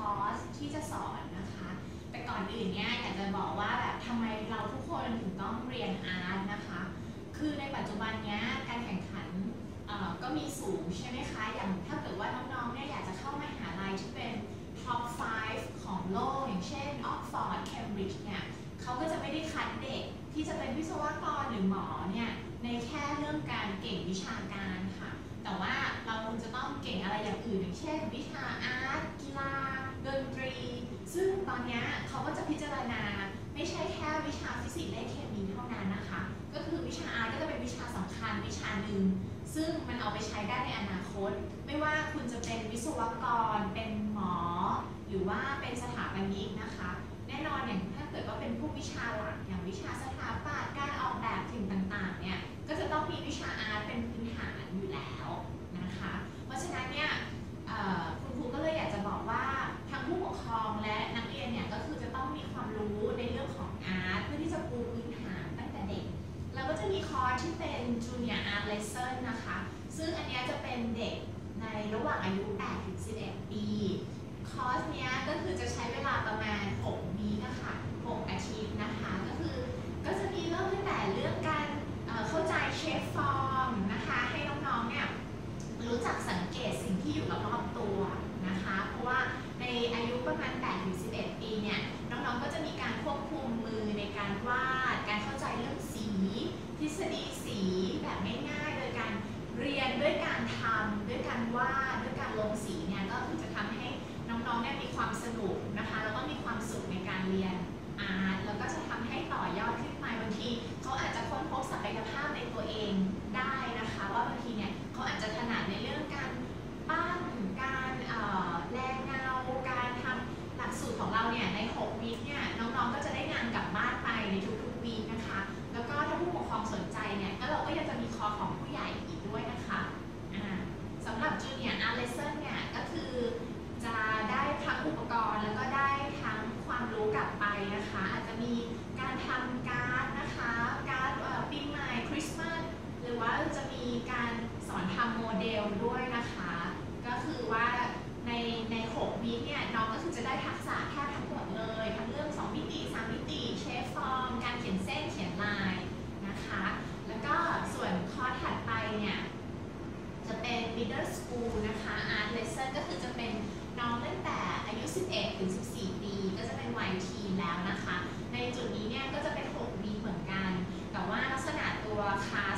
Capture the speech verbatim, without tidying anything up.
อร์สที่จะสอนนะคะแต่ก่อนอื่นเนี่ยอยากจะบอกว่าแบบทำไมเราทุกคนถึงต้องเรียนอาร์ตนะคะคือในปัจจุบันเนี้ยการแข่งขันก็มีสูงใช่ไหมคะอย่างถ้าเกิดว่าน้องๆเนี่ยอยากจะเข้ามหาลัยที่เป็น ท็อป ไฟว์ ของโลกอย่างเช่นออกฟอร์ด เคมบริดจ์เนี่ยเขาก็จะไม่ได้คัดเด็กที่จะเป็นวิศวกรหรือหมอเนี่ยในแค่เรื่องการเก่งวิชาการค่ะแต่ว่าเราจะต้องเก่งอะไรอย่างอื่นอย่างเช่นวิชาอาร์ตกีฬาดนตรีซึ่งตอนนี้เขาก็จะพิจารณาไม่ใช่แค่วิชาฟิสิกส์และเคมีเท่านั้นนะคะก็คือวิชาอาร์ตก็จะเป็นวิชาสำคัญวิชาหนึ่งซึ่งมันเอาไปใช้ได้ในอนาคตไม่ว่าคุณจะเป็นวิศวกรเป็นหมอหรือว่าเป็นสถาปนิกนะคะแน่นอนอย่างถ้าเกิดว่าเป็นพวกวิชาหลักอย่างวิชาสถาปัตย์การออกแบบสิ่งต่างๆเนี่ยก็จะต้องมีวิชาอาร์ตเป็นพื้นฐานอยู่แล้วนะคะเพราะฉะนั้นเนี่ยคุณครูก็เลยอยากจะบอกว่าทั้งผู้ปกครองและนักเรียนเนี่ยก็คือจะต้องมีความรู้ในเรื่องของอาร์ตเพื่อที่จะปูพื้นฐานตั้งแต่เด็กเราก็จะมีคอร์สที่เป็น Junior Art Lesson นะคะซึ่งอันนี้จะเป็นเด็กในระหว่างอายุ แปดถึงสิบเอ็ด ปีคอร์สนี้ก็คือจะใช้เวลาประมาณหกวีคนะคะหกอาทิตย์นะคะก็คือก็จะมีเริ่มตั้งแต่เรื่องการเข้าใจเชฟฟอร์มนะคะให้น้องๆเนี่ยรู้จักสังเกตสิ่งที่อยู่รอบๆตัวนะคะเพราะว่าในอายุประมาณ แปดถึงสิบเอ็ด ปีเนี่ยน้องๆก็จะมีการควบคุมมือในการวาดการเข้าใจเรื่องสีทฤษฎีสีแบบง่ายๆโดยการเรียนด้วยการทำด้วยการวาดด้วยการลงสีเนี่ยก็คือจะทำให้น้องๆเนี่ยมีความสนุกนะคะแล้วก็มีความสุขในการเรียนอาร์ตแล้วก็จะทำให้ต่อยอดขึ้นมาบางทีเขาอาจจะค้นพบศักยภาพในตัวเองได้นะคะว่าบางทีเนี่ยเขาอาจจะถนัดในเรื่องการปั้นการแรงเงาการทำหลักสูตรของเราเนี่ยในหกวีคเนี่ยน้องๆก็จะได้งานกลับบ้านไปในทุกๆวีคนะคะแล้วก็ถ้าผู้ปกครองสนใจเนี่ยก็เราก็ยังจะมีคอร์สของผู้ใหญ่อีกด้วยนะคะสำหรับ Junior Art Lesson เนี่ยก็คือจะได้ทั้งอุปกรณ์แล้วก็ได้ทั้งความรู้กลับไปนะคะอาจจะมีการทำการ์ดนะคะการ์ดปีใหม่คริสต์มาสหรือว่าจะมีการสอนทำโมเดลด้วยนะคะก็คือว่าในในหกวีคเนี่ยน้องก็คือจะได้ทักษะแทบทั้งหมดเลยทั้งเรื่องสองมิติสามมิติเชฟฟอร์มการเขียนเส้นเขียนลายนะคะแล้วก็ส่วนคอร์สถัดไปเนี่ยจะเป็น middle school นะคะ art lesson ก็คือจะเป็นน้องตั้งแต่อายุสิบเอ็ดถึงสิบสี่ปีก็จะเป็นวัยทีนแล้วนะคะในจุดนี้เนี่ยก็จะเป็นหกวีคเหมือนกันแต่ว่าลักษณะตัวคลาส